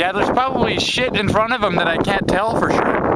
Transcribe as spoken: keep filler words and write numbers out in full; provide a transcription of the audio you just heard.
Yeah, there's probably shit in front of him that I can't tell for sure.